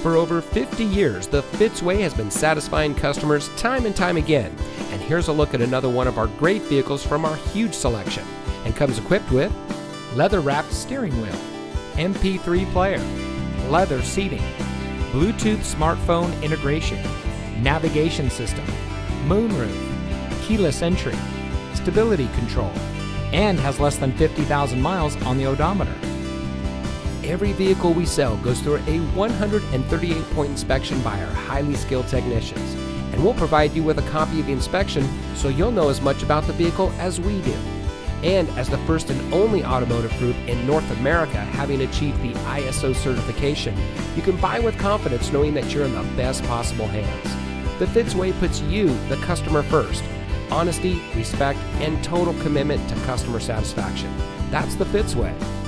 For over 50 years, the Fitzway has been satisfying customers time and time again. And here's a look at another one of our great vehicles from our huge selection. And comes equipped with leather-wrapped steering wheel, MP3 player, leather seating, Bluetooth smartphone integration, navigation system, moonroof, keyless entry, stability control, and has less than 50,000 miles on the odometer. Every vehicle we sell goes through a 138-point inspection by our highly skilled technicians, and we'll provide you with a copy of the inspection so you'll know as much about the vehicle as we do. And as the first and only automotive group in North America having achieved the ISO certification, you can buy with confidence knowing that you're in the best possible hands. The Fitzway puts you, the customer, first. Honesty, respect, and total commitment to customer satisfaction. That's the Fitzway.